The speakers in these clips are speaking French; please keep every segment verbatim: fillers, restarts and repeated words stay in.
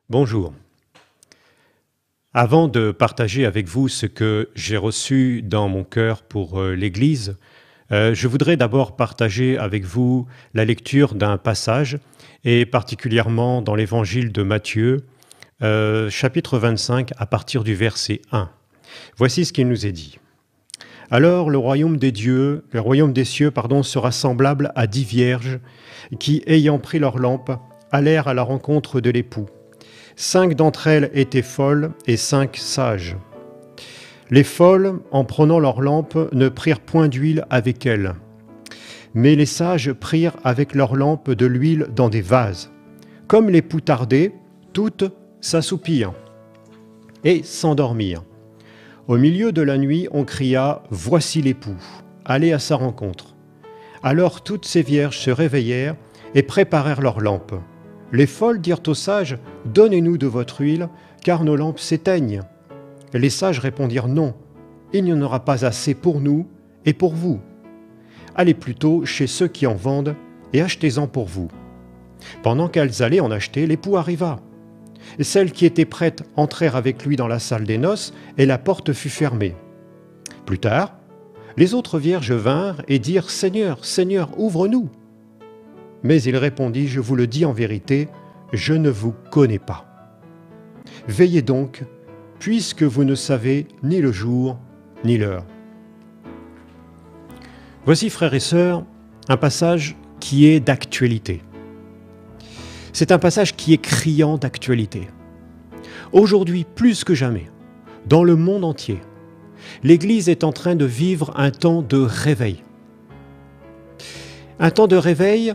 Bonjour. Avant de partager avec vous ce que j'ai reçu dans mon cœur pour euh, l'Église, euh, je voudrais d'abord partager avec vous la lecture d'un passage, et particulièrement dans l'Évangile de Matthieu, euh, chapitre vingt-cinq, à partir du verset un. Voici ce qu'il nous est dit. « Alors le royaume des dieux, le royaume des cieux, pardon, sera semblable à dix vierges qui, ayant pris leurs lampes, allèrent à la rencontre de l'époux. Cinq d'entre elles étaient folles et cinq sages. Les folles, en prenant leurs lampes, ne prirent point d'huile avec elles. Mais les sages prirent avec leurs lampes de l'huile dans des vases. Comme l'époux tardait, toutes s'assoupirent et s'endormirent. Au milieu de la nuit, on cria « Voici l'époux, allez à sa rencontre ». Alors toutes ces vierges se réveillèrent et préparèrent leurs lampes. Les folles dirent aux sages « Donnez-nous de votre huile, car nos lampes s'éteignent. » Les sages répondirent « Non, il n'y en aura pas assez pour nous et pour vous. Allez plutôt chez ceux qui en vendent et achetez-en pour vous. » Pendant qu'elles allaient en acheter, l'époux arriva. Celles qui étaient prêtes entrèrent avec lui dans la salle des noces et la porte fut fermée. Plus tard, les autres vierges vinrent et dirent « Seigneur, Seigneur, ouvre-nous !» Mais il répondit « Je vous le dis en vérité, je ne vous connais pas. Veillez donc, puisque vous ne savez ni le jour ni l'heure. » Voici, frères et sœurs, un passage qui est d'actualité. C'est un passage qui est criant d'actualité. Aujourd'hui, plus que jamais, dans le monde entier, l'Église est en train de vivre un temps de réveil. Un temps de réveil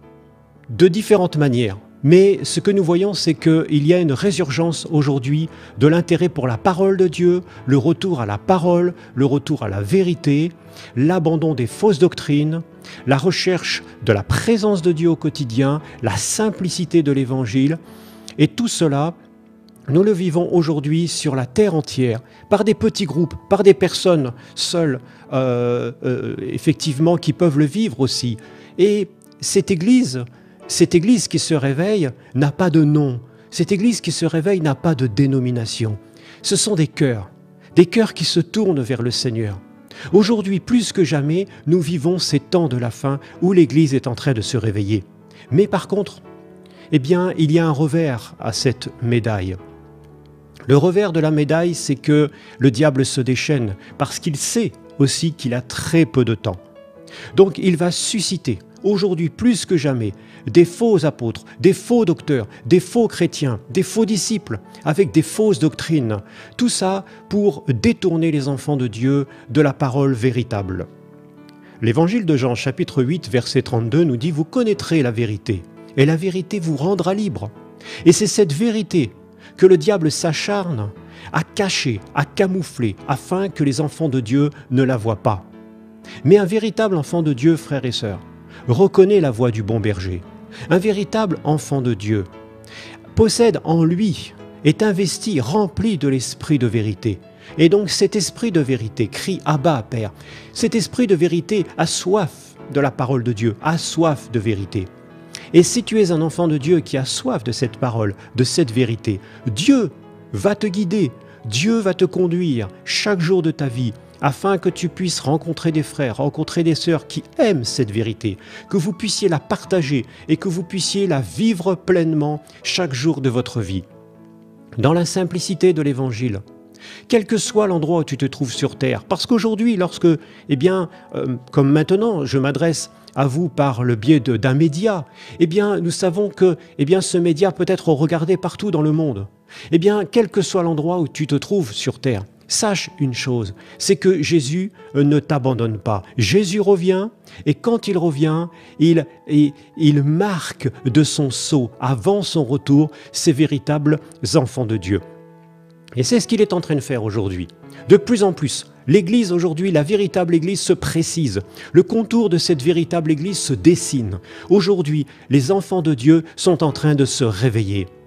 de différentes manières. Mais ce que nous voyons, c'est qu'il y a une résurgence aujourd'hui de l'intérêt pour la parole de Dieu, le retour à la parole, le retour à la vérité, l'abandon des fausses doctrines, la recherche de la présence de Dieu au quotidien, la simplicité de l'Évangile. Et tout cela, nous le vivons aujourd'hui sur la terre entière, par des petits groupes, par des personnes seules, euh, euh, effectivement, qui peuvent le vivre aussi. Et cette Église, cette Église qui se réveille n'a pas de nom. Cette Église qui se réveille n'a pas de dénomination. Ce sont des cœurs, des cœurs qui se tournent vers le Seigneur. Aujourd'hui, plus que jamais, nous vivons ces temps de la fin où l'Église est en train de se réveiller. Mais par contre, eh bien, il y a un revers à cette médaille. Le revers de la médaille, c'est que le diable se déchaîne parce qu'il sait aussi qu'il a très peu de temps. Donc, il va susciter aujourd'hui plus que jamais des faux apôtres, des faux docteurs, des faux chrétiens, des faux disciples avec des fausses doctrines. Tout ça pour détourner les enfants de Dieu de la parole véritable. L'évangile de Jean, chapitre huit, verset trente-deux, nous dit « Vous connaîtrez la vérité, et la vérité vous rendra libre. » Et c'est cette vérité que le diable s'acharne à cacher, à camoufler, afin que les enfants de Dieu ne la voient pas. Mais un véritable enfant de Dieu, frères et sœurs, reconnaît la voix du bon berger. Un véritable enfant de Dieu possède en lui, est investi, rempli de l'esprit de vérité. Et donc cet esprit de vérité crie « Abba, Père ». Cet esprit de vérité a soif de la parole de Dieu, a soif de vérité. Et si tu es un enfant de Dieu qui a soif de cette parole, de cette vérité, Dieu va te guider, Dieu va te conduire chaque jour de ta vie, afin que tu puisses rencontrer des frères, rencontrer des sœurs qui aiment cette vérité, que vous puissiez la partager et que vous puissiez la vivre pleinement chaque jour de votre vie. Dans la simplicité de l'Évangile, quel que soit l'endroit où tu te trouves sur terre, parce qu'aujourd'hui, lorsque, eh bien, euh, comme maintenant, je m'adresse à vous par le biais de, d'un média, eh bien, nous savons que eh bien, ce média peut être regardé partout dans le monde. Eh bien, quel que soit l'endroit où tu te trouves sur terre, sache une chose, c'est que Jésus ne t'abandonne pas. Jésus revient et quand il revient, il, il, il marque de son sceau, avant son retour, ces véritables enfants de Dieu. Et c'est ce qu'il est en train de faire aujourd'hui. De plus en plus, l'Église aujourd'hui, la véritable Église se précise. Le contour de cette véritable Église se dessine. Aujourd'hui, les enfants de Dieu sont en train de se réveiller.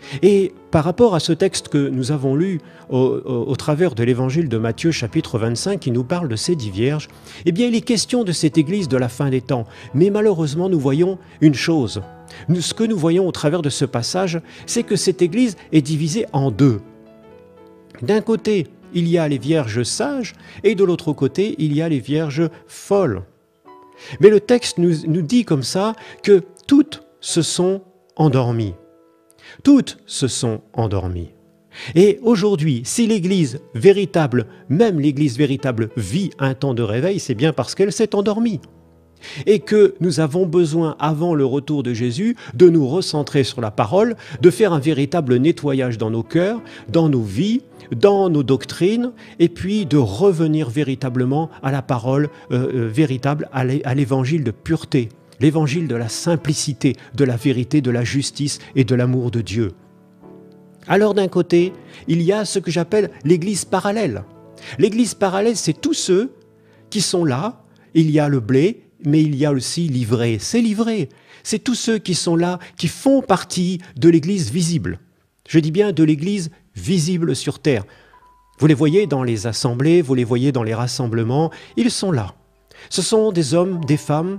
Et par rapport à ce texte que nous avons lu au, au, au travers de l'évangile de Matthieu chapitre vingt-cinq qui nous parle de ces dix vierges, eh bien il est question de cette église de la fin des temps. Mais malheureusement nous voyons une chose. Nous, ce que nous voyons au travers de ce passage, c'est que cette église est divisée en deux. D'un côté, il y a les vierges sages et de l'autre côté, il y a les vierges folles. Mais le texte nous, nous dit comme ça que toutes se sont endormies. Toutes se sont endormies. Et aujourd'hui, si l'Église véritable, même l'Église véritable, vit un temps de réveil, c'est bien parce qu'elle s'est endormie. Et que nous avons besoin, avant le retour de Jésus, de nous recentrer sur la parole, de faire un véritable nettoyage dans nos cœurs, dans nos vies, dans nos doctrines, et puis de revenir véritablement à la parole euh, euh, véritable, à l'évangile de pureté, l'évangile de la simplicité, de la vérité, de la justice et de l'amour de Dieu. Alors d'un côté, il y a ce que j'appelle l'église parallèle. L'église parallèle, c'est tous ceux qui sont là, il y a le blé, mais il y a aussi l'ivraie. C'est l'ivraie. C'est tous ceux qui sont là, qui font partie de l'église visible. Je dis bien de l'église visible sur terre. Vous les voyez dans les assemblées, vous les voyez dans les rassemblements, ils sont là. Ce sont des hommes, des femmes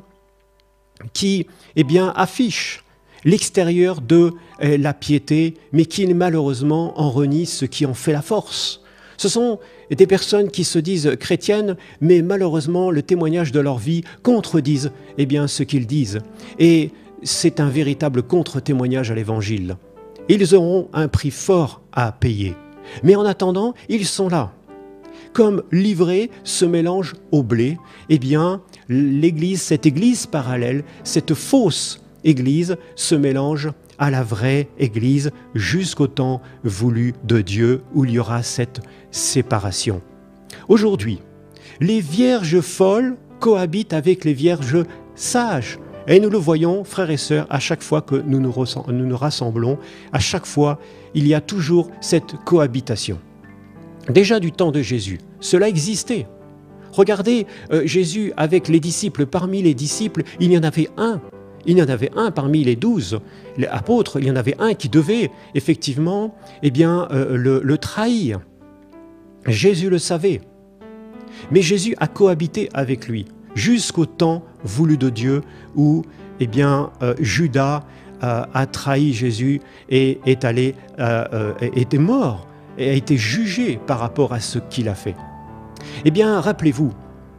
qui, eh bien, affichent l'extérieur de euh, la piété, mais qui malheureusement en renient ce qui en fait la force. Ce sont des personnes qui se disent chrétiennes, mais malheureusement le témoignage de leur vie contredisent eh bien, ce qu'ils disent. Et c'est un véritable contre-témoignage à l'Évangile. Ils auront un prix fort à payer. Mais en attendant, ils sont là. Comme l'ivraie se mélange au blé, eh bien, l'Église, cette Église parallèle, cette fausse Église se mélange à la vraie Église jusqu'au temps voulu de Dieu où il y aura cette séparation. Aujourd'hui, les vierges folles cohabitent avec les vierges sages. Et nous le voyons, frères et sœurs, à chaque fois que nous nous, nous nous rassemblons, à chaque fois, il y a toujours cette cohabitation. Déjà du temps de Jésus, cela existait. Regardez, euh, Jésus avec les disciples, parmi les disciples, il y en avait un. Il y en avait un parmi les douze, les apôtres, il y en avait un qui devait effectivement eh bien, euh, le, le trahir. Jésus le savait. Mais Jésus a cohabité avec lui jusqu'au temps voulu de Dieu où eh bien, euh, Judas euh, a trahi Jésus et est allé, euh, euh, était mort et a été jugé par rapport à ce qu'il a fait. Eh bien, rappelez-vous,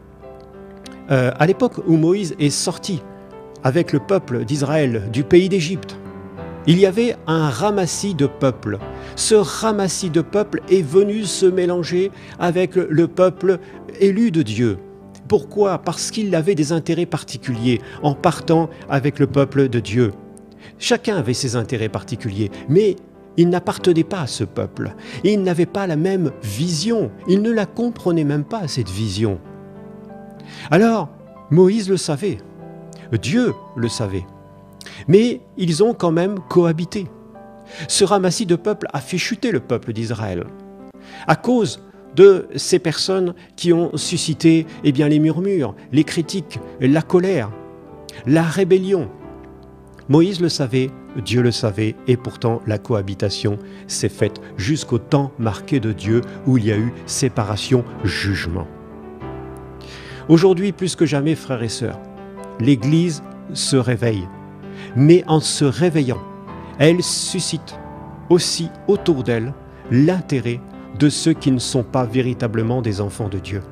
euh, à l'époque où Moïse est sorti avec le peuple d'Israël du pays d'Égypte, il y avait un ramassis de peuple. Ce ramassis de peuple est venu se mélanger avec le peuple élu de Dieu. Pourquoi? Parce qu'il avait des intérêts particuliers en partant avec le peuple de Dieu. Chacun avait ses intérêts particuliers, mais il n'appartenait pas à ce peuple. Il n'avait pas la même vision. Il ne la comprenait même pas, cette vision. Alors, Moïse le savait. Dieu le savait. Mais ils ont quand même cohabité. Ce ramassis de peuple a fait chuter le peuple d'Israël à cause de ces personnes qui ont suscité eh bien, les murmures, les critiques, la colère, la rébellion. Moïse le savait, Dieu le savait, et pourtant la cohabitation s'est faite jusqu'au temps marqué de Dieu où il y a eu séparation, jugement. Aujourd'hui, plus que jamais, frères et sœurs, l'Église se réveille, mais en se réveillant, elle suscite aussi autour d'elle l'intérêt de ceux qui ne sont pas véritablement des enfants de Dieu.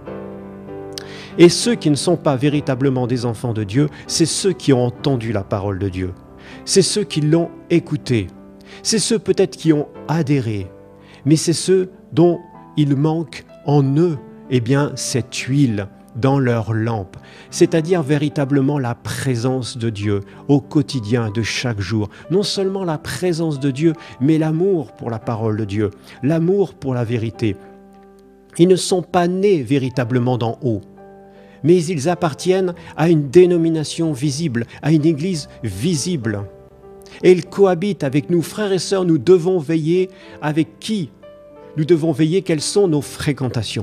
Et ceux qui ne sont pas véritablement des enfants de Dieu, c'est ceux qui ont entendu la parole de Dieu. C'est ceux qui l'ont écoutée. C'est ceux peut-être qui ont adhéré. Mais c'est ceux dont il manque en eux eh bien, cette huile dans leur lampe, c'est-à-dire véritablement la présence de Dieu au quotidien de chaque jour. Non seulement la présence de Dieu, mais l'amour pour la parole de Dieu, l'amour pour la vérité. Ils ne sont pas nés véritablement d'en haut, mais ils appartiennent à une dénomination visible, à une église visible. Et ils cohabitent avec nous, frères et sœurs, nous devons veiller avec qui? Nous devons veiller quelles sont nos fréquentations.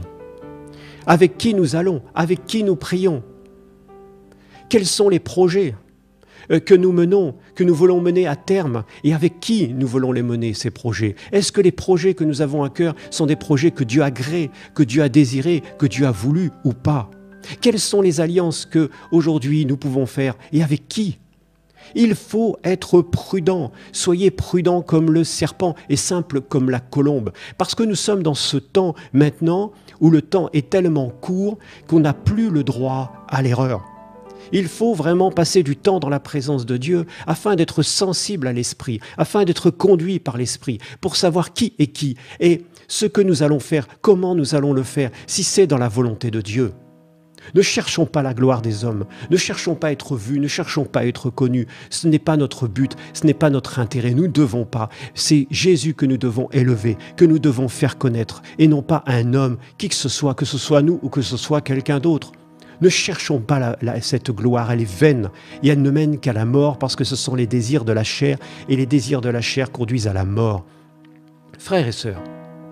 Avec qui nous allons? Avec qui nous prions? Quels sont les projets? euh, que nous menons, que nous voulons mener à terme et avec qui nous voulons les mener, ces projets? Est-ce que les projets que nous avons à cœur sont des projets que Dieu a créés, que Dieu a désirés, que Dieu a voulu ou pas? Quelles sont les alliances que aujourd'hui nous pouvons faire et avec qui? Il faut être prudent. Soyez prudent comme le serpent et simple comme la colombe. Parce que nous sommes dans ce temps maintenant où le temps est tellement court qu'on n'a plus le droit à l'erreur. Il faut vraiment passer du temps dans la présence de Dieu afin d'être sensible à l'Esprit, afin d'être conduit par l'Esprit, pour savoir qui est qui et ce que nous allons faire, comment nous allons le faire, si c'est dans la volonté de Dieu. Ne cherchons pas la gloire des hommes, ne cherchons pas à être vus, ne cherchons pas à être connus. Ce n'est pas notre but, ce n'est pas notre intérêt, nous ne devons pas. C'est Jésus que nous devons élever, que nous devons faire connaître, et non pas un homme, qui que ce soit, que ce soit nous ou que ce soit quelqu'un d'autre. Ne cherchons pas la, la, cette gloire, elle est vaine, et elle ne mène qu'à la mort, parce que ce sont les désirs de la chair, et les désirs de la chair conduisent à la mort. Frères et sœurs,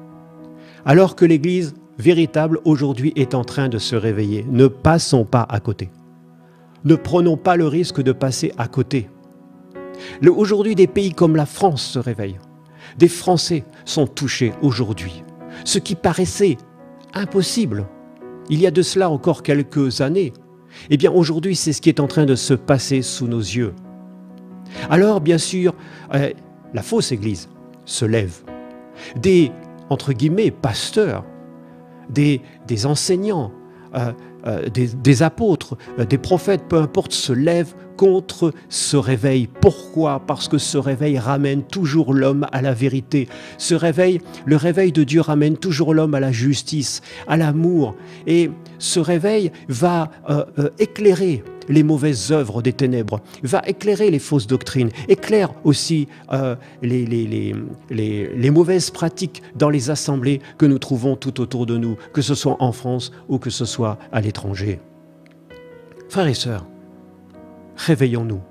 alors que l'Église véritable aujourd'hui est en train de se réveiller, ne passons pas à côté. Ne prenons pas le risque de passer à côté. Le, aujourd'hui, des pays comme la France se réveillent. Des Français sont touchés aujourd'hui. Ce qui paraissait impossible, il y a de cela encore quelques années, eh bien aujourd'hui, c'est ce qui est en train de se passer sous nos yeux. Alors, bien sûr, euh, la fausse Église se lève. Des, entre guillemets, pasteurs, Des, des enseignants, euh, euh, des, des apôtres, euh, des prophètes, peu importe, se lèvent contre ce réveil. Pourquoi? Parce que ce réveil ramène toujours l'homme à la vérité. Ce réveil, le réveil de Dieu ramène toujours l'homme à la justice, à l'amour. Et ce réveil va euh, euh, éclairer les mauvaises œuvres des ténèbres, va éclairer les fausses doctrines, éclaire aussi euh, les, les, les, les, les mauvaises pratiques dans les assemblées que nous trouvons tout autour de nous, que ce soit en France ou que ce soit à l'étranger. Frères et sœurs, réveillons-nous.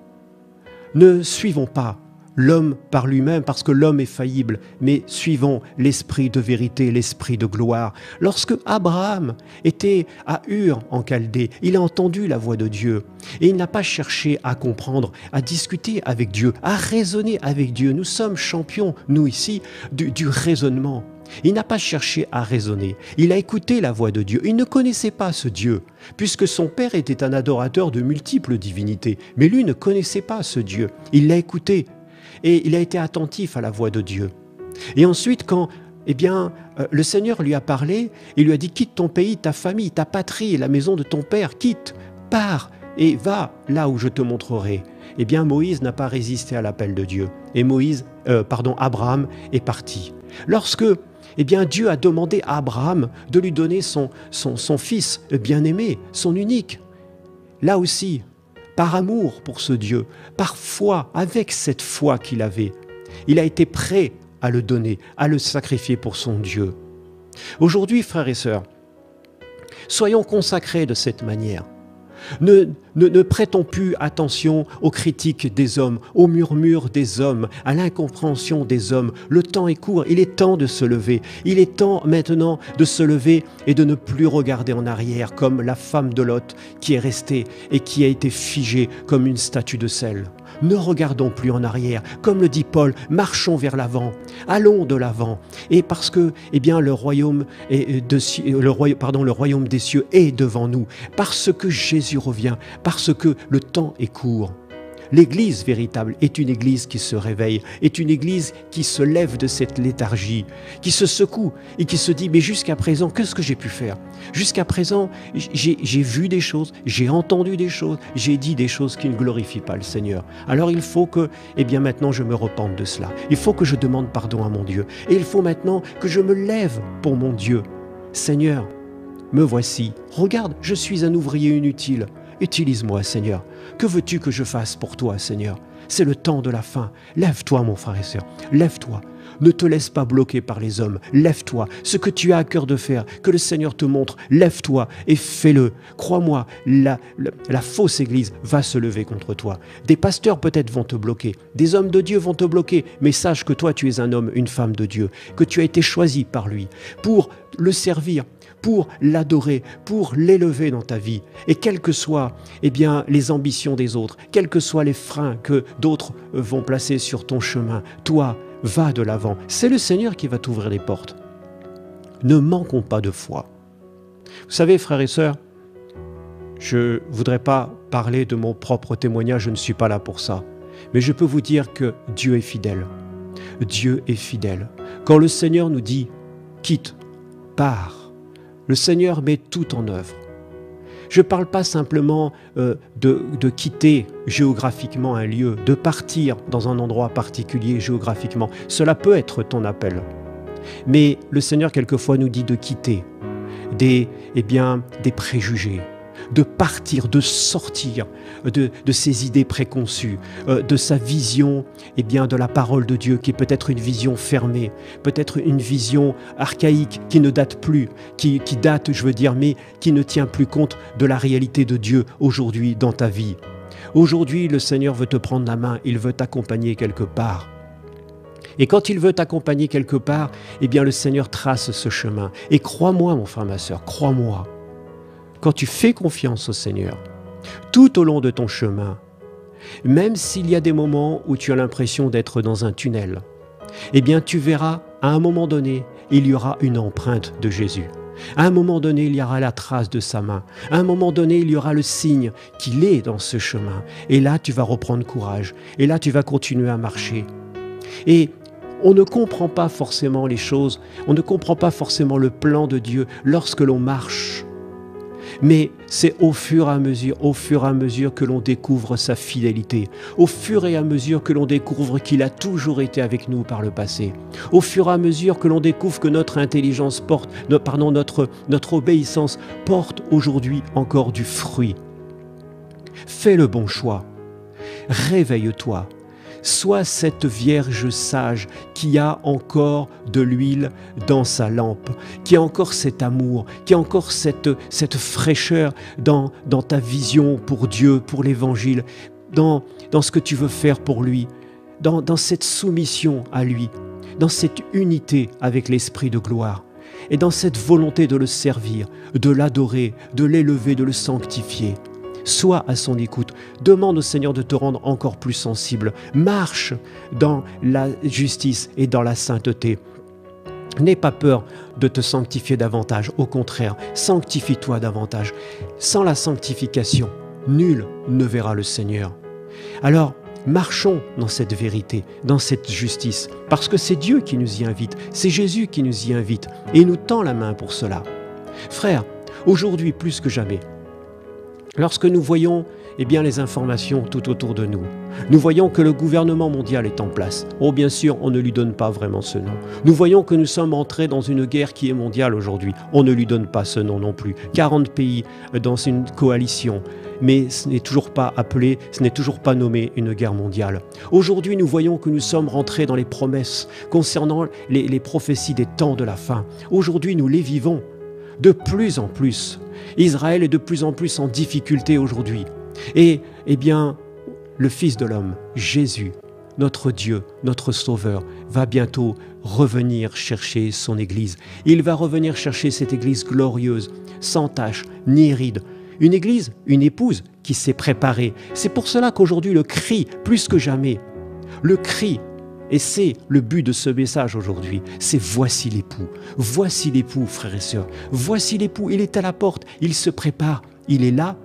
Ne suivons pas l'homme par lui-même, parce que l'homme est faillible, mais suivons l'esprit de vérité, l'esprit de gloire. Lorsque Abraham était à Ur en Chaldée, il a entendu la voix de Dieu et il n'a pas cherché à comprendre, à discuter avec Dieu, à raisonner avec Dieu. Nous sommes champions, nous ici, du, du raisonnement. Il n'a pas cherché à raisonner, il a écouté la voix de Dieu. Il ne connaissait pas ce Dieu, puisque son père était un adorateur de multiples divinités, mais lui ne connaissait pas ce Dieu. Il l'a écouté. Et il a été attentif à la voix de Dieu. Et ensuite, quand eh bien, euh, le Seigneur lui a parlé, il lui a dit « Quitte ton pays, ta famille, ta patrie, la maison de ton père, quitte, pars et va là où je te montrerai. » Eh bien, Moïse n'a pas résisté à l'appel de Dieu. Et Moïse, euh, pardon, Abraham est parti. Lorsque eh bien, Dieu a demandé à Abraham de lui donner son, son, son fils bien-aimé, son unique, là aussi, par amour pour ce Dieu, par foi, avec cette foi qu'il avait, il a été prêt à le donner, à le sacrifier pour son Dieu. Aujourd'hui, frères et sœurs, soyons consacrés de cette manière. Ne, ne, ne prêtons plus attention aux critiques des hommes, aux murmures des hommes, à l'incompréhension des hommes. Le temps est court, il est temps de se lever. Il est temps maintenant de se lever et de ne plus regarder en arrière comme la femme de Lot qui est restée et qui a été figée comme une statue de sel. Ne regardons plus en arrière. Comme le dit Paul, marchons vers l'avant, allons de l'avant. Et parce que eh bien, le, royaume est de, le, royaume, pardon, le royaume des cieux est devant nous, parce que Jésus revient, parce que le temps est court. L'Église véritable est une Église qui se réveille, est une Église qui se lève de cette léthargie, qui se secoue et qui se dit « Mais jusqu'à présent, qu'est-ce que j'ai pu faire? Jusqu'à présent, j'ai vu des choses, j'ai entendu des choses, j'ai dit des choses qui ne glorifient pas le Seigneur. Alors il faut que, eh bien maintenant, je me repente de cela. Il faut que je demande pardon à mon Dieu. Et il faut maintenant que je me lève pour mon Dieu. Seigneur, me voici. Regarde, je suis un ouvrier inutile. Utilise-moi, Seigneur. Que veux-tu que je fasse pour toi, Seigneur? C'est le temps de la fin. Lève-toi, mon frère et sœur. Lève-toi. Ne te laisse pas bloquer par les hommes. Lève-toi. Ce que tu as à cœur de faire, que le Seigneur te montre, lève-toi et fais-le. Crois-moi, la, la, la fausse Église va se lever contre toi. Des pasteurs peut-être vont te bloquer. Des hommes de Dieu vont te bloquer. Mais sache que toi, tu es un homme, une femme de Dieu, que tu as été choisi par lui pour le servir, pour l'adorer, pour l'élever dans ta vie. Et quelles que soient eh bien, les ambitions des autres, quels que soient les freins que d'autres vont placer sur ton chemin, toi, va de l'avant. C'est le Seigneur qui va t'ouvrir les portes. Ne manquons pas de foi. Vous savez, frères et sœurs, je ne voudrais pas parler de mon propre témoignage, je ne suis pas là pour ça. Mais je peux vous dire que Dieu est fidèle. Dieu est fidèle. Quand le Seigneur nous dit « quitte, pars », le Seigneur met tout en œuvre. Je ne parle pas simplement euh, de, de quitter géographiquement un lieu, de partir dans un endroit particulier géographiquement. Cela peut être ton appel. Mais le Seigneur, quelquefois, nous dit de quitter des, eh bien, des préjugés, de partir, de sortir de, de ses idées préconçues, euh, de sa vision eh bien, de la parole de Dieu, qui est peut-être une vision fermée, peut-être une vision archaïque qui ne date plus, qui, qui date, je veux dire, mais qui ne tient plus compte de la réalité de Dieu aujourd'hui dans ta vie. Aujourd'hui, le Seigneur veut te prendre la main, il veut t'accompagner quelque part. Et quand il veut t'accompagner quelque part, eh bien le Seigneur trace ce chemin. Et crois-moi, mon frère, ma sœur, crois-moi, quand tu fais confiance au Seigneur, tout au long de ton chemin, même s'il y a des moments où tu as l'impression d'être dans un tunnel, eh bien tu verras, à un moment donné, il y aura une empreinte de Jésus. À un moment donné, il y aura la trace de sa main. À un moment donné, il y aura le signe qu'il est dans ce chemin. Et là, tu vas reprendre courage. Et là, tu vas continuer à marcher. Et on ne comprend pas forcément les choses, on ne comprend pas forcément le plan de Dieu lorsque l'on marche. Mais c'est au fur et à mesure, au fur et à mesure que l'on découvre sa fidélité, au fur et à mesure que l'on découvre qu'il a toujours été avec nous par le passé, au fur et à mesure que l'on découvre que notre intelligence porte, no, pardon, notre, notre obéissance porte aujourd'hui encore du fruit. Fais le bon choix, réveille-toi. Sois cette Vierge sage qui a encore de l'huile dans sa lampe, qui a encore cet amour, qui a encore cette, cette fraîcheur dans, dans ta vision pour Dieu, pour l'Évangile, dans, dans ce que tu veux faire pour lui, dans, dans cette soumission à lui, dans cette unité avec l'Esprit de gloire et dans cette volonté de le servir, de l'adorer, de l'élever, de le sanctifier. Sois à son écoute, demande au Seigneur de te rendre encore plus sensible, marche dans la justice et dans la sainteté. N'aie pas peur de te sanctifier davantage, au contraire, sanctifie-toi davantage. Sans la sanctification, nul ne verra le Seigneur. Alors, marchons dans cette vérité, dans cette justice, parce que c'est Dieu qui nous y invite, c'est Jésus qui nous y invite, et il nous tend la main pour cela. Frères, aujourd'hui plus que jamais, lorsque nous voyons eh bien, les informations tout autour de nous, nous voyons que le gouvernement mondial est en place. Oh, bien sûr, on ne lui donne pas vraiment ce nom. Nous voyons que nous sommes entrés dans une guerre qui est mondiale aujourd'hui. On ne lui donne pas ce nom non plus. quarante pays dans une coalition, mais ce n'est toujours pas appelé, ce n'est toujours pas nommé une guerre mondiale. Aujourd'hui, nous voyons que nous sommes rentrés dans les promesses concernant les, les prophéties des temps de la fin. Aujourd'hui, nous les vivons de plus en plus. Israël est de plus en plus en difficulté aujourd'hui. Et, eh bien, le Fils de l'homme, Jésus, notre Dieu, notre Sauveur, va bientôt revenir chercher son Église. Il va revenir chercher cette Église glorieuse, sans tache, ni ride. Une Église, une épouse qui s'est préparée. C'est pour cela qu'aujourd'hui, le cri, plus que jamais, le cri, et c'est le but de ce message aujourd'hui, c'est voici l'époux. Voici l'époux, frères et sœurs. Voici l'époux, il est à la porte, il se prépare, il est là.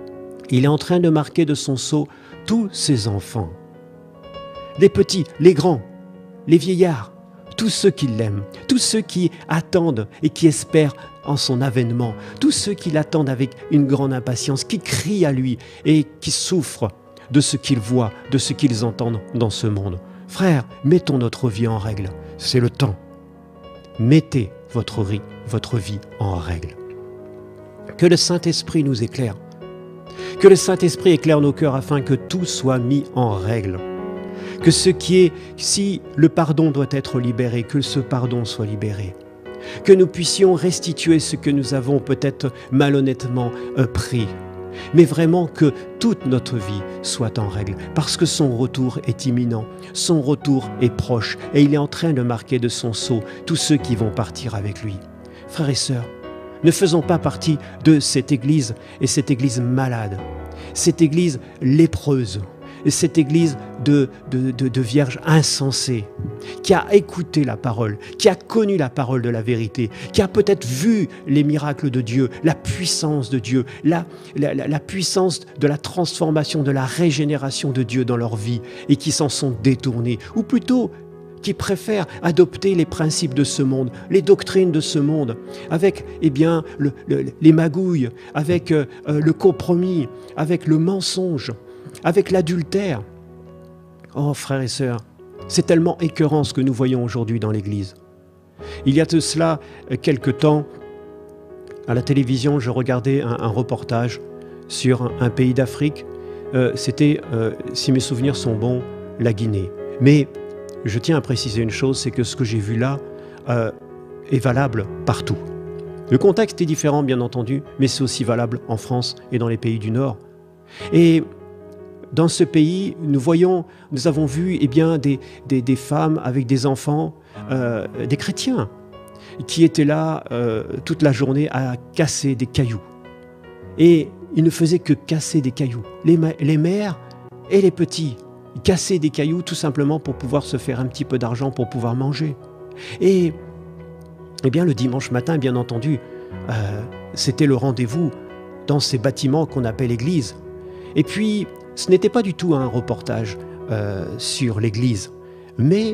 Il est en train de marquer de son sceau tous ses enfants. Les petits, les grands, les vieillards, tous ceux qui l'aiment, tous ceux qui attendent et qui espèrent en son avènement, tous ceux qui l'attendent avec une grande impatience, qui crient à lui et qui souffrent de ce qu'ils voient, de ce qu'ils entendent dans ce monde. Frères, mettons notre vie en règle, c'est le temps. Mettez votre vie, votre vie en règle. Que le Saint-Esprit nous éclaire. Que le Saint-Esprit éclaire nos cœurs afin que tout soit mis en règle. Que ce qui est, si le pardon doit être libéré, que ce pardon soit libéré. Que nous puissions restituer ce que nous avons peut-être malhonnêtement pris. Mais vraiment que toute notre vie soit en règle, parce que son retour est imminent, son retour est proche, et il est en train de marquer de son sceau tous ceux qui vont partir avec lui. Frères et sœurs, Ne faisons pas partie de cette Église, et cette Église malade, cette Église lépreuse, et cette Église de, de, de, de vierges insensées, qui a écouté la parole, qui a connu la parole de la vérité, qui a peut-être vu les miracles de Dieu, la puissance de Dieu, la, la, la puissance de la transformation, de la régénération de Dieu dans leur vie, et qui s'en sont détournés, ou plutôt qui préfèrent adopter les principes de ce monde, les doctrines de ce monde, avec eh bien, le, le, les magouilles, avec euh, le compromis, avec le mensonge, avec l'adultère. Oh, frères et sœurs, c'est tellement écœurant ce que nous voyons aujourd'hui dans l'Église. Il y a de cela quelque temps, à la télévision, je regardais un, un reportage sur un, un pays d'Afrique. Euh, C'était, euh, si mes souvenirs sont bons, la Guinée. Mais je tiens à préciser une chose, c'est que ce que j'ai vu là euh, est valable partout. Le contexte est différent, bien entendu, mais c'est aussi valable en France et dans les pays du Nord. Et dans ce pays, nous voyons, nous avons vu eh bien, des, des, des femmes avec des enfants, euh, des chrétiens, qui étaient là euh, toute la journée à casser des cailloux. Et ils ne faisaient que casser des cailloux. Les, les mères et les petits cassaient des cailloux tout simplement pour pouvoir se faire un petit peu d'argent, pour pouvoir manger. Et eh bien, le dimanche matin, bien entendu, euh, c'était le rendez-vous dans ces bâtiments qu'on appelle église. Et puis, ce n'était pas du tout un reportage euh, sur l'Église, mais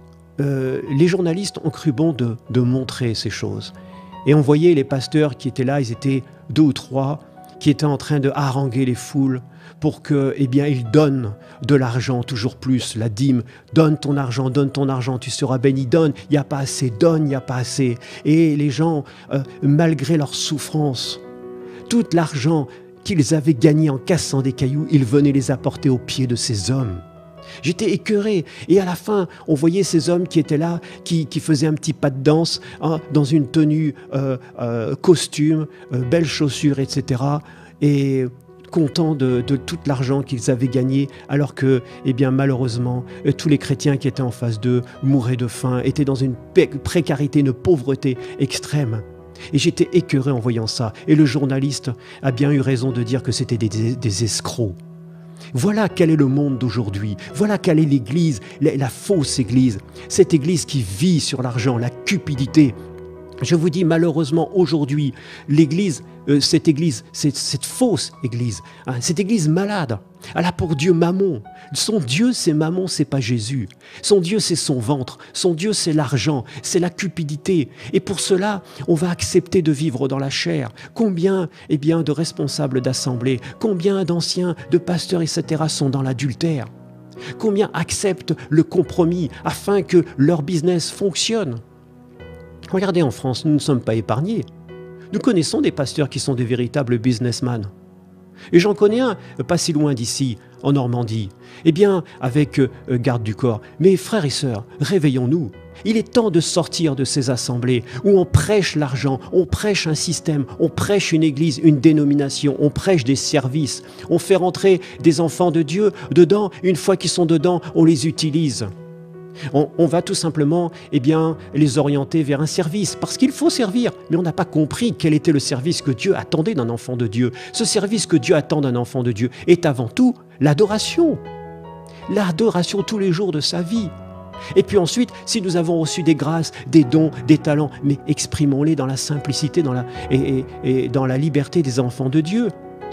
euh, les journalistes ont cru bon de, de montrer ces choses. Et on voyait les pasteurs qui étaient là, ils étaient deux ou trois, qui étaient en train de haranguer les foules pour que, eh bien, ils donnent de l'argent toujours plus, la dîme. Donne ton argent, donne ton argent, tu seras béni. Donne, il n'y a pas assez, donne, il n'y a pas assez. Et les gens, euh, malgré leur souffrance, tout l'argent qu'ils avaient gagné en cassant des cailloux, ils venaient les apporter aux pieds de ces hommes. J'étais écœuré. Et à la fin, on voyait ces hommes qui étaient là, qui, qui faisaient un petit pas de danse, hein, dans une tenue, euh, euh, costume, euh, belles chaussures, et cetera. Et contents de, de tout l'argent qu'ils avaient gagné, alors que, eh bien, malheureusement, euh, tous les chrétiens qui étaient en face d'eux mouraient de faim, étaient dans une précarité, une pauvreté extrême. Et j'étais écœuré en voyant ça. Et le journaliste a bien eu raison de dire que c'était des, des, des escrocs. Voilà quel est le monde d'aujourd'hui. Voilà quelle est l'Église, la, la fausse Église. Cette Église qui vit sur l'argent, la cupidité. Je vous dis, malheureusement, aujourd'hui, l'Église, euh, cette Église, cette, cette fausse Église, hein, cette Église malade, elle a pour Dieu Mammon. Son Dieu, c'est Mammon, c'est pas Jésus. Son Dieu, c'est son ventre. Son Dieu, c'est l'argent, c'est la cupidité. Et pour cela, on va accepter de vivre dans la chair. Combien, eh bien, de responsables d'assemblée, combien d'anciens, de pasteurs, et cetera sont dans l'adultère? Combien acceptent le compromis afin que leur business fonctionne? Regardez, en France, nous ne sommes pas épargnés. Nous connaissons des pasteurs qui sont des véritables businessmen. Et j'en connais un, pas si loin d'ici, en Normandie. Eh bien, avec euh, garde du corps. Mais frères et sœurs, réveillons-nous. Il est temps de sortir de ces assemblées où on prêche l'argent, on prêche un système, on prêche une église, une dénomination, on prêche des services. On fait rentrer des enfants de Dieu dedans. Une fois qu'ils sont dedans, on les utilise. On, on va tout simplement eh bien, les orienter vers un service, parce qu'il faut servir. Mais on n'a pas compris quel était le service que Dieu attendait d'un enfant de Dieu. Ce service que Dieu attend d'un enfant de Dieu est avant tout l'adoration. L'adoration tous les jours de sa vie. Et puis ensuite, si nous avons reçu des grâces, des dons, des talents, mais exprimons-les dans la simplicité dans la, et, et, et dans la liberté des enfants de Dieu.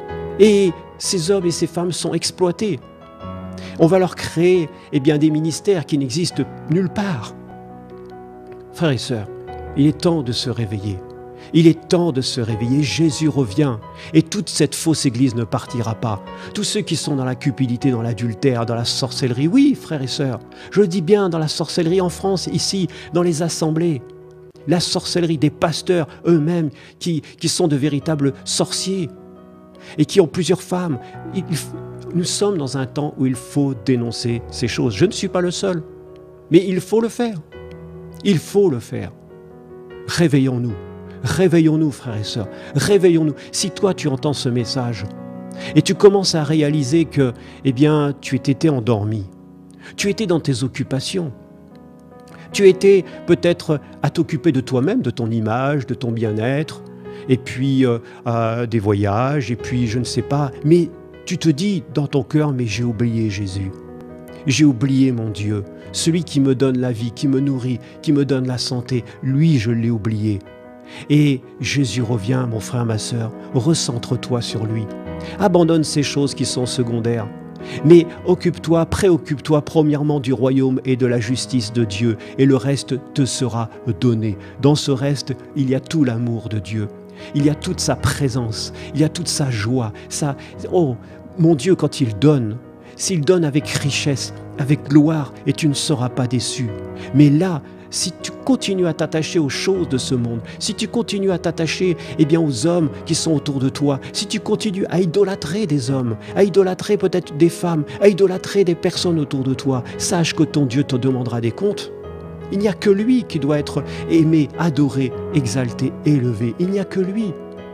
Et ces hommes et ces femmes sont exploités. On va leur créer eh bien, des ministères qui n'existent nulle part. Frères et sœurs, il est temps de se réveiller. Il est temps de se réveiller. Jésus revient. Et toute cette fausse église ne partira pas. Tous ceux qui sont dans la cupidité, dans l'adultère, dans la sorcellerie, oui, frères et sœurs, je le dis bien, dans la sorcellerie en France, ici, dans les assemblées. La sorcellerie des pasteurs eux-mêmes qui, qui sont de véritables sorciers et qui ont plusieurs femmes. Il, il, Nous sommes dans un temps où il faut dénoncer ces choses. Je ne suis pas le seul, mais il faut le faire. Il faut le faire. Réveillons-nous. Réveillons-nous, frères et sœurs. Réveillons-nous. Si toi, tu entends ce message et tu commences à réaliser que, eh bien, tu étais endormi, tu étais dans tes occupations, tu étais peut-être à t'occuper de toi-même, de ton image, de ton bien-être, et puis euh, euh, des voyages, et puis je ne sais pas. Mais tu te dis dans ton cœur, mais j'ai oublié Jésus. J'ai oublié mon Dieu, celui qui me donne la vie, qui me nourrit, qui me donne la santé. Lui, je l'ai oublié. Et Jésus revient, mon frère, ma sœur, recentre-toi sur lui. Abandonne ces choses qui sont secondaires. Mais occupe-toi, préoccupe-toi premièrement du royaume et de la justice de Dieu, et le reste te sera donné. Dans ce reste, il y a tout l'amour de Dieu. Il y a toute sa présence, il y a toute sa joie. Sa... Oh, mon Dieu, quand il donne, s'il donne avec richesse, avec gloire, et tu ne seras pas déçu. Mais là, si tu continues à t'attacher aux choses de ce monde, si tu continues à t'attacher eh bien, aux hommes qui sont autour de toi, si tu continues à idolâtrer des hommes, à idolâtrer peut-être des femmes, à idolâtrer des personnes autour de toi, sache que ton Dieu te demandera des comptes. Il n'y a que lui qui doit être aimé, adoré, exalté, élevé. Il n'y a que lui.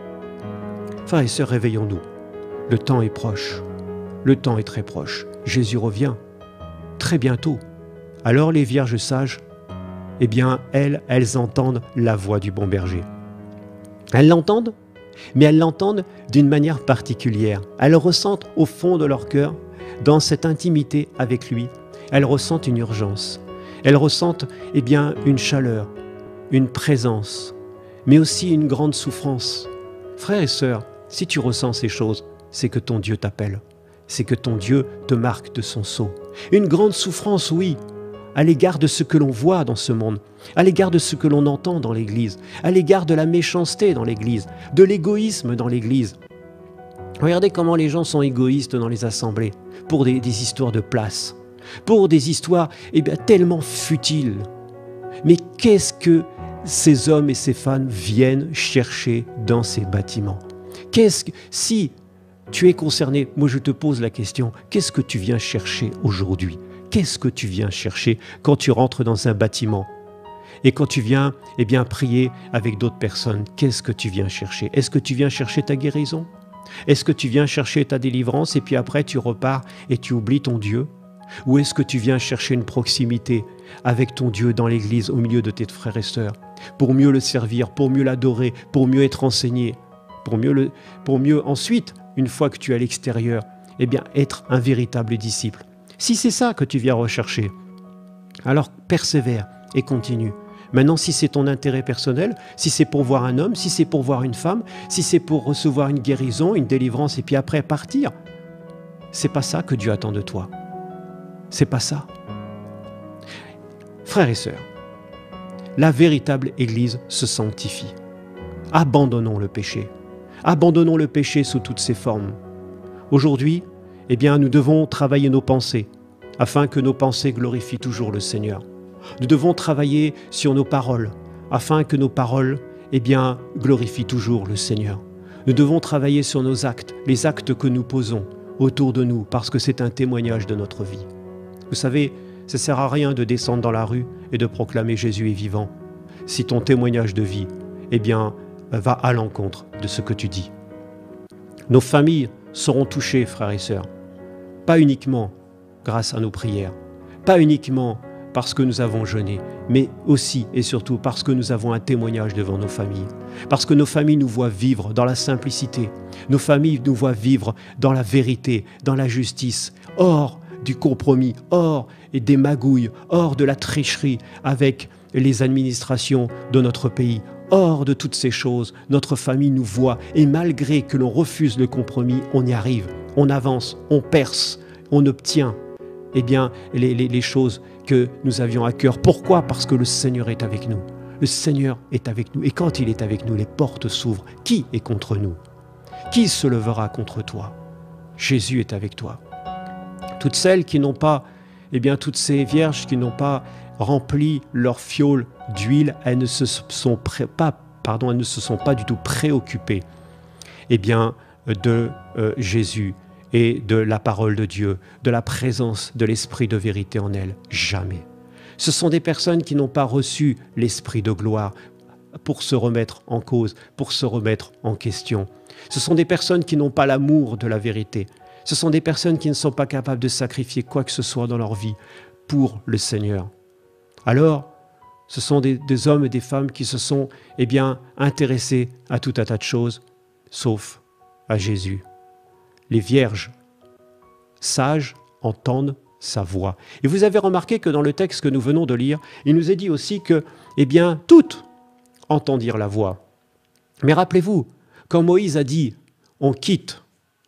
Frères et sœurs, réveillons-nous. Le temps est proche. Le temps est très proche. Jésus revient très bientôt. Alors les vierges sages, eh bien, elles, elles entendent la voix du bon berger. Elles l'entendent, mais elles l'entendent d'une manière particulière. Elles ressentent au fond de leur cœur, dans cette intimité avec lui, elles ressentent une urgence. Elles ressentent, eh bien, une chaleur, une présence, mais aussi une grande souffrance. Frères et sœurs, si tu ressens ces choses, c'est que ton Dieu t'appelle. C'est que ton Dieu te marque de son sceau. Une grande souffrance, oui, à l'égard de ce que l'on voit dans ce monde, à l'égard de ce que l'on entend dans l'Église, à l'égard de la méchanceté dans l'Église, de l'égoïsme dans l'Église. Regardez comment les gens sont égoïstes dans les assemblées, pour des, des histoires de place, pour des histoires eh bien, tellement futiles. Mais qu'est-ce que ces hommes et ces femmes viennent chercher dans ces bâtiments? Qu'est-ce que, si tu es concerné, moi je te pose la question, qu'est-ce que tu viens chercher aujourd'hui? Qu'est-ce que tu viens chercher quand tu rentres dans un bâtiment? Et quand tu viens eh bien, prier avec d'autres personnes, qu'est-ce que tu viens chercher? Est-ce que tu viens chercher ta guérison? Est-ce que tu viens chercher ta délivrance et puis après tu repars et tu oublies ton Dieu? Ou est-ce que tu viens chercher une proximité avec ton Dieu dans l'église, au milieu de tes frères et sœurs, pour mieux le servir, pour mieux l'adorer, pour mieux être enseigné, pour mieux, le, pour mieux ensuite, une fois que tu es à l'extérieur, eh bien, être un véritable disciple? Si c'est ça que tu viens rechercher, alors persévère et continue. Maintenant, si c'est ton intérêt personnel, si c'est pour voir un homme, si c'est pour voir une femme, si c'est pour recevoir une guérison, une délivrance et puis après partir, c'est pas ça que Dieu attend de toi. C'est pas ça. Frères et sœurs, la véritable Église se sanctifie. Abandonnons le péché. Abandonnons le péché sous toutes ses formes. Aujourd'hui, eh bien, nous devons travailler nos pensées, afin que nos pensées glorifient toujours le Seigneur. Nous devons travailler sur nos paroles, afin que nos paroles, eh bien, glorifient toujours le Seigneur. Nous devons travailler sur nos actes, les actes que nous posons autour de nous, parce que c'est un témoignage de notre vie. Vous savez, ça ne sert à rien de descendre dans la rue et de proclamer Jésus est vivant, si ton témoignage de vie, eh bien, va à l'encontre de ce que tu dis. Nos familles seront touchées, frères et sœurs, pas uniquement grâce à nos prières, pas uniquement parce que nous avons jeûné, mais aussi et surtout parce que nous avons un témoignage devant nos familles, parce que nos familles nous voient vivre dans la simplicité, nos familles nous voient vivre dans la vérité, dans la justice, hors du compromis, hors des magouilles, hors de la tricherie avec les administrations de notre pays. Hors de toutes ces choses, notre famille nous voit et malgré que l'on refuse le compromis, on y arrive, on avance, on perce, on obtient eh bien, les, les, les choses que nous avions à cœur. Pourquoi? Parce que le Seigneur est avec nous. Le Seigneur est avec nous et quand il est avec nous, les portes s'ouvrent. Qui est contre nous? Qui se levera contre toi? Jésus est avec toi. Toutes celles qui n'ont pas, eh bien, toutes ces vierges qui n'ont pas rempli leur fiole d'huile, elles ne se sont pas, pardon, elles ne se sont pas du tout préoccupées, eh bien, de euh, Jésus et de la parole de Dieu, de la présence de l'esprit de vérité en elles. Jamais. Ce sont des personnes qui n'ont pas reçu l'esprit de gloire pour se remettre en cause, pour se remettre en question. Ce sont des personnes qui n'ont pas l'amour de la vérité. Ce sont des personnes qui ne sont pas capables de sacrifier quoi que ce soit dans leur vie pour le Seigneur. Alors, Ce sont des, des hommes et des femmes qui se sont eh bien, intéressés à tout un tas de choses, sauf à Jésus. Les vierges sages entendent sa voix. Et vous avez remarqué que dans le texte que nous venons de lire, il nous est dit aussi que, eh bien, toutes entendirent la voix. Mais rappelez-vous, quand Moïse a dit « on quitte »,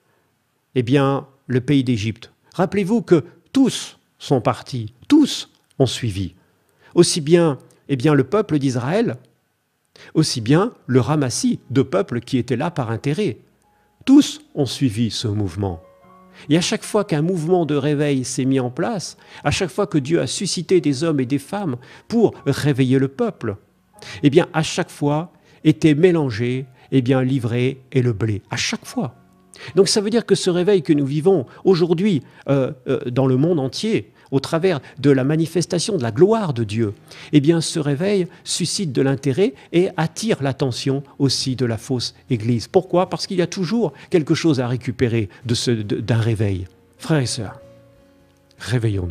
eh bien, le pays d'Égypte, rappelez-vous que tous sont partis, tous ont suivi. Aussi bien, eh bien le peuple d'Israël, aussi bien le ramassis de peuples qui étaient là par intérêt. Tous ont suivi ce mouvement. Et à chaque fois qu'un mouvement de réveil s'est mis en place, à chaque fois que Dieu a suscité des hommes et des femmes pour réveiller le peuple, eh bien, à chaque fois était mélangé, eh bien, l'ivrée et le blé. À chaque fois. Donc ça veut dire que ce réveil que nous vivons aujourd'hui euh, euh, dans le monde entier, au travers de la manifestation de la gloire de Dieu, eh bien ce réveil suscite de l'intérêt et attire l'attention aussi de la fausse Église. Pourquoi? Parce qu'il y a toujours quelque chose à récupérer de ce, de, d'un réveil. Frères et sœurs, réveillons-nous.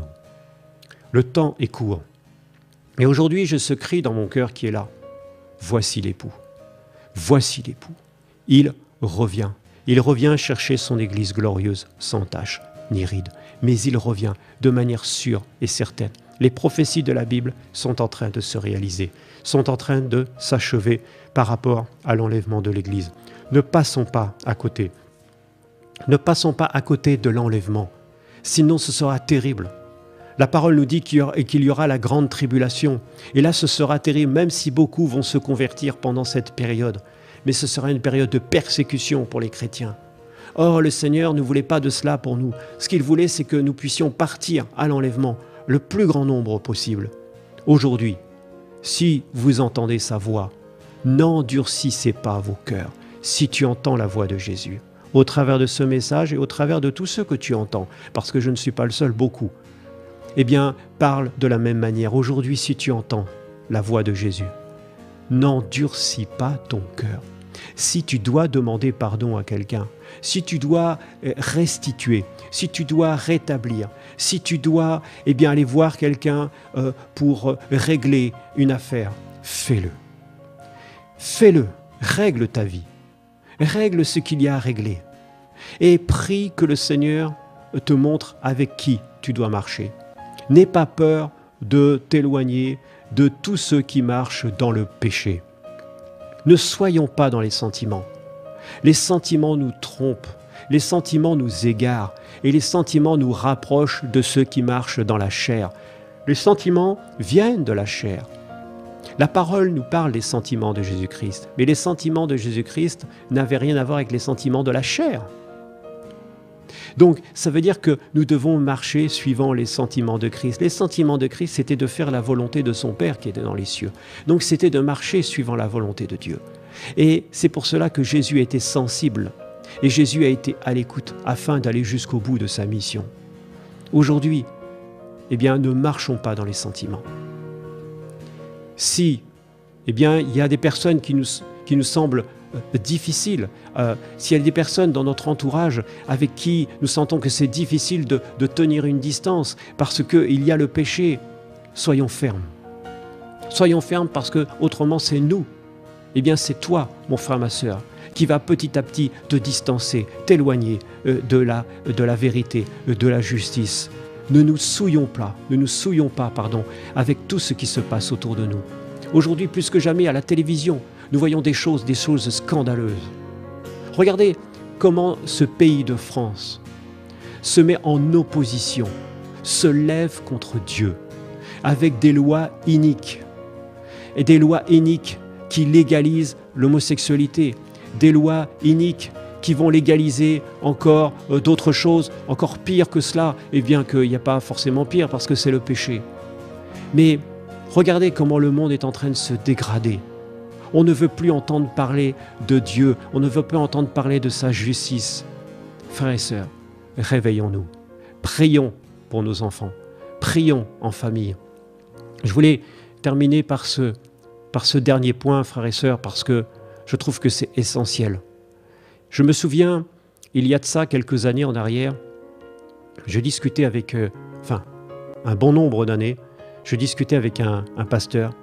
Le temps est court. Et aujourd'hui, j'ai ce cri dans mon cœur qui est là. Voici l'époux. Voici l'époux. Il revient. Il revient chercher son Église glorieuse, sans tache ni ride. Mais il revient de manière sûre et certaine. Les prophéties de la Bible sont en train de se réaliser, sont en train de s'achever par rapport à l'enlèvement de l'Église. Ne passons pas à côté. Ne passons pas à côté de l'enlèvement. Sinon, ce sera terrible. La parole nous dit qu'il y aura, qu'il y aura la grande tribulation. Et là, ce sera terrible, même si beaucoup vont se convertir pendant cette période. Mais ce sera une période de persécution pour les chrétiens. Or, le Seigneur ne voulait pas de cela pour nous. Ce qu'il voulait, c'est que nous puissions partir à l'enlèvement le plus grand nombre possible. Aujourd'hui, si vous entendez sa voix, n'endurcissez pas vos cœurs si tu entends la voix de Jésus. Au travers de ce message et au travers de tous ceux que tu entends, parce que je ne suis pas le seul, beaucoup, eh bien, parle de la même manière. Aujourd'hui, si tu entends la voix de Jésus, n'endurcis pas ton cœur. Si tu dois demander pardon à quelqu'un, si tu dois restituer, si tu dois rétablir, si tu dois eh bien, aller voir quelqu'un euh, pour régler une affaire, fais-le. Fais-le, règle ta vie, règle ce qu'il y a à régler et prie que le Seigneur te montre avec qui tu dois marcher. N'aie pas peur de t'éloigner de tous ceux qui marchent dans le péché. Ne soyons pas dans les sentiments. Les sentiments nous trompent, les sentiments nous égarent et les sentiments nous rapprochent de ceux qui marchent dans la chair. Les sentiments viennent de la chair. La parole nous parle des sentiments de Jésus-Christ, mais les sentiments de Jésus-Christ n'avaient rien à voir avec les sentiments de la chair. Donc, ça veut dire que nous devons marcher suivant les sentiments de Christ. Les sentiments de Christ, c'était de faire la volonté de son Père qui était dans les cieux. Donc, c'était de marcher suivant la volonté de Dieu. Et c'est pour cela que Jésus était sensible. Et Jésus a été à l'écoute afin d'aller jusqu'au bout de sa mission. Aujourd'hui, eh bien, ne marchons pas dans les sentiments. Si, eh bien, il y a des personnes qui nous, qui nous semblent difficile, euh, s'il y a des personnes dans notre entourage avec qui nous sentons que c'est difficile de, de tenir une distance parce qu'il y a le péché, soyons fermes. Soyons fermes parce que autrement c'est nous. Eh bien c'est toi, mon frère, ma sœur, qui va petit à petit te distancer, t'éloigner euh, de, la, de la vérité, euh, de la justice. Ne nous souillons pas, ne nous souillons pas, pardon, avec tout ce qui se passe autour de nous. Aujourd'hui, plus que jamais, à la télévision, nous voyons des choses, des choses scandaleuses. Regardez comment ce pays de France se met en opposition, se lève contre Dieu, avec des lois iniques, et des lois iniques qui légalisent l'homosexualité, des lois iniques qui vont légaliser encore euh, d'autres choses, encore pire que cela, et bien qu'il n'y a pas forcément pire parce que c'est le péché. Mais regardez comment le monde est en train de se dégrader. On ne veut plus entendre parler de Dieu, on ne veut plus entendre parler de sa justice. Frères et sœurs, réveillons-nous, prions pour nos enfants, prions en famille. Je voulais terminer par ce, par ce dernier point, frères et sœurs, parce que je trouve que c'est essentiel. Je me souviens, il y a de ça quelques années en arrière, je discutais avec, euh, enfin, un bon nombre d'années, je discutais avec un, un pasteur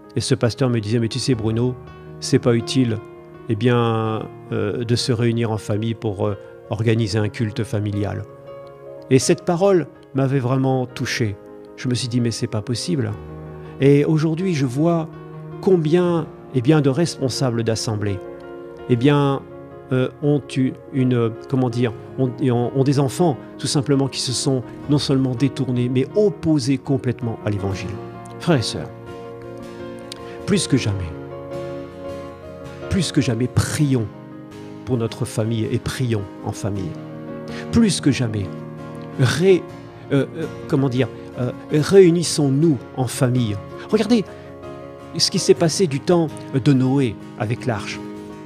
Et ce pasteur me disait, mais tu sais Bruno, c'est pas utile eh bien, euh, de se réunir en famille pour euh, organiser un culte familial. Et cette parole m'avait vraiment touché. Je me suis dit, mais c'est pas possible. Et aujourd'hui, je vois combien eh bien, de responsables d'assemblée eh bien, euh, ont, eu une, comment dire, ont, ont des enfants tout simplement qui se sont non seulement détournés, mais opposés complètement à l'Évangile. Frères et sœurs, plus que jamais, plus que jamais, prions pour notre famille et prions en famille. Plus que jamais, ré, euh, euh, comment dire, euh, réunissons-nous en famille. Regardez ce qui s'est passé du temps de Noé avec l'arche.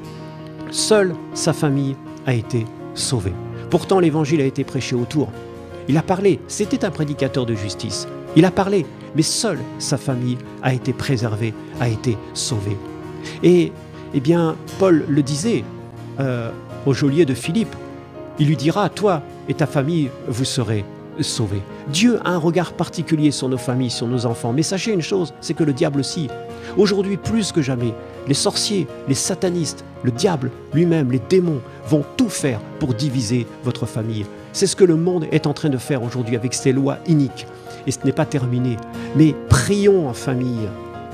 Seule sa famille a été sauvée. Pourtant, l'évangile a été prêché autour. Il a parlé, c'était un prédicateur de justice. Il a parlé, mais seule sa famille a été préservée, a été sauvée. Et, eh bien, Paul le disait euh, au geôlier de Philippe. Il lui dira, toi et ta famille, vous serez sauvés. Dieu a un regard particulier sur nos familles, sur nos enfants. Mais sachez une chose, c'est que le diable aussi. Aujourd'hui, plus que jamais, les sorciers, les satanistes, le diable lui-même, les démons vont tout faire pour diviser votre famille. C'est ce que le monde est en train de faire aujourd'hui avec ces lois iniques. Et ce n'est pas terminé. Mais prions en famille.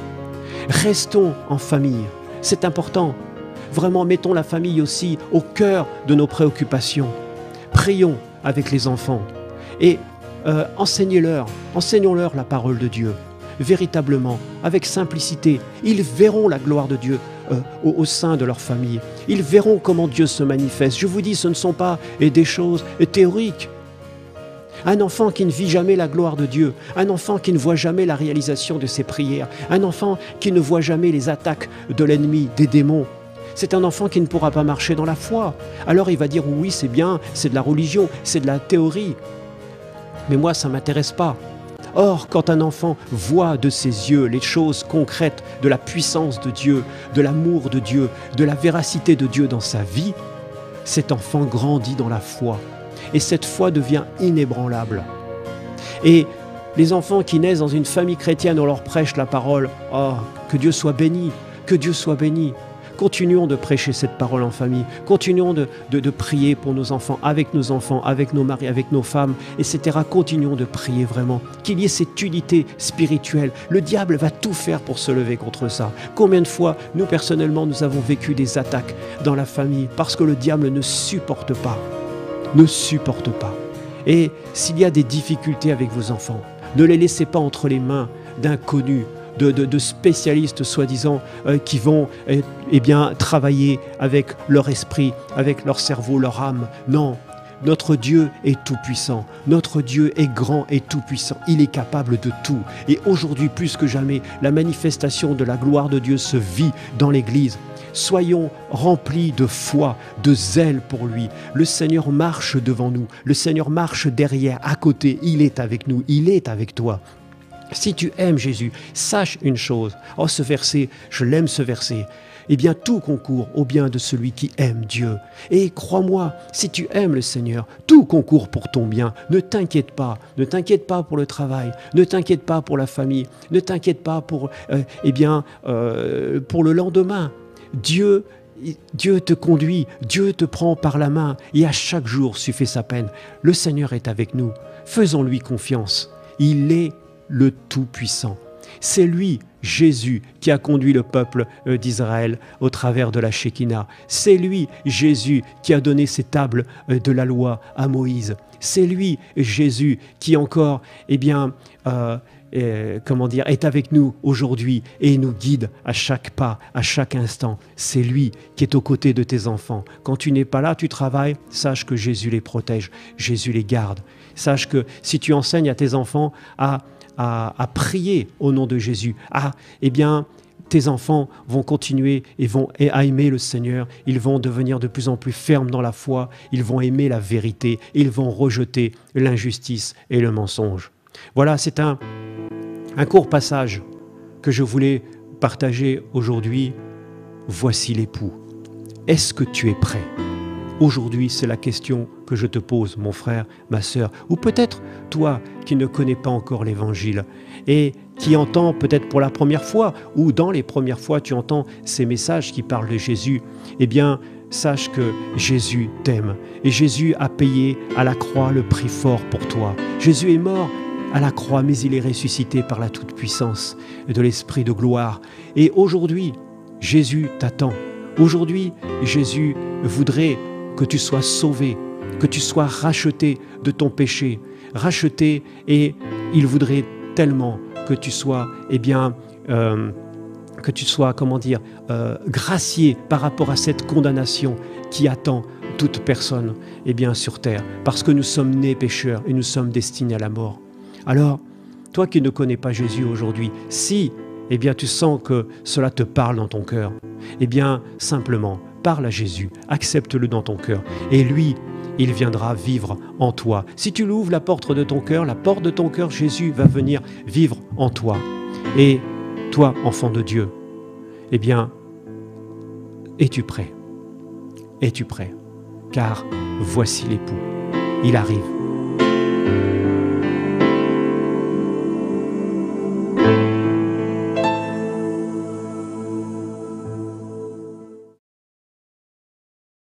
Restons en famille. C'est important. Vraiment, mettons la famille aussi au cœur de nos préoccupations. Prions avec les enfants et euh, enseignez-leur, enseignons-leur la parole de Dieu, véritablement, avec simplicité. Ils verront la gloire de Dieu euh, au, au sein de leur famille. Ils verront comment Dieu se manifeste. Je vous dis, ce ne sont pas eh, des choses eh, théoriques. Un enfant qui ne vit jamais la gloire de Dieu, un enfant qui ne voit jamais la réalisation de ses prières, un enfant qui ne voit jamais les attaques de l'ennemi, des démons, c'est un enfant qui ne pourra pas marcher dans la foi. Alors il va dire oui, c'est bien, c'est de la religion, c'est de la théorie. Mais moi, ça ne m'intéresse pas. Or, quand un enfant voit de ses yeux les choses concrètes de la puissance de Dieu, de l'amour de Dieu, de la véracité de Dieu dans sa vie, cet enfant grandit dans la foi. Et cette foi devient inébranlable. Et les enfants qui naissent dans une famille chrétienne, on leur prêche la parole. Oh, que Dieu soit béni, que Dieu soit béni. Continuons de prêcher cette parole en famille. Continuons de, de, de prier pour nos enfants, avec nos enfants, avec nos maris, avec nos femmes, et cetera. Continuons de prier vraiment. Qu'il y ait cette unité spirituelle. Le diable va tout faire pour se lever contre ça. Combien de fois, nous personnellement, nous avons vécu des attaques dans la famille parce que le diable ne supporte pas. Ne supporte pas. Et s'il y a des difficultés avec vos enfants, ne les laissez pas entre les mains d'inconnus, de, de, de spécialistes soi-disant euh, qui vont eh, eh bien, travailler avec leur esprit, avec leur cerveau, leur âme. Non, notre Dieu est tout-puissant. Notre Dieu est grand et tout-puissant. Il est capable de tout. Et aujourd'hui, plus que jamais, la manifestation de la gloire de Dieu se vit dans l'Église. Soyons remplis de foi, de zèle pour lui. Le Seigneur marche devant nous. Le Seigneur marche derrière, à côté. Il est avec nous. Il est avec toi. Si tu aimes Jésus, sache une chose. Oh, ce verset, je l'aime ce verset. Eh bien, tout concourt au bien de celui qui aime Dieu. Et crois-moi, si tu aimes le Seigneur, tout concourt pour ton bien. Ne t'inquiète pas. Ne t'inquiète pas pour le travail. Ne t'inquiète pas pour la famille. Ne t'inquiète pas pour, euh, eh bien, euh, pour le lendemain. Dieu, Dieu te conduit, Dieu te prend par la main et à chaque jour suffit sa peine. Le Seigneur est avec nous. Faisons-lui confiance. Il est le Tout-Puissant. C'est lui, Jésus, qui a conduit le peuple d'Israël au travers de la Shekinah. C'est lui, Jésus, qui a donné ces tables de la loi à Moïse. C'est lui, Jésus, qui encore, eh bien, euh, euh, comment dire, est avec nous aujourd'hui et nous guide à chaque pas, à chaque instant. C'est lui qui est aux côtés de tes enfants. Quand tu n'es pas là, tu travailles, sache que Jésus les protège, Jésus les garde. Sache que si tu enseignes à tes enfants à À, à prier au nom de Jésus, ah, eh bien, tes enfants vont continuer et vont à aimer le Seigneur. Ils vont devenir de plus en plus fermes dans la foi. Ils vont aimer la vérité. Ils vont rejeter l'injustice et le mensonge. Voilà, c'est un, un court passage que je voulais partager aujourd'hui. Voici l'époux. Est-ce que tu es prêt ? Aujourd'hui, c'est la question que je te pose, mon frère, ma sœur, ou peut-être toi qui ne connais pas encore l'Évangile et qui entend peut-être pour la première fois, ou dans les premières fois, tu entends ces messages qui parlent de Jésus, eh bien, sache que Jésus t'aime. Et Jésus a payé à la croix le prix fort pour toi. Jésus est mort à la croix, mais il est ressuscité par la toute-puissance de l'Esprit de gloire. Et aujourd'hui, Jésus t'attend. Aujourd'hui, Jésus voudrait que tu sois sauvé, que tu sois racheté de ton péché, racheté, et il voudrait tellement que tu sois, eh bien, euh, que tu sois, comment dire, euh, gracié par rapport à cette condamnation qui attend toute personne, eh bien, sur terre, parce que nous sommes nés pécheurs et nous sommes destinés à la mort. Alors, toi qui ne connais pas Jésus aujourd'hui, si, eh bien, tu sens que cela te parle dans ton cœur, eh bien, simplement, parle à Jésus, accepte-le dans ton cœur, et lui, il viendra vivre en toi. Si tu l'ouvres la porte de ton cœur, la porte de ton cœur, Jésus va venir vivre en toi. Et toi, enfant de Dieu, eh bien, es-tu prêt? Es-tu prêt? Car voici l'époux, il arrive.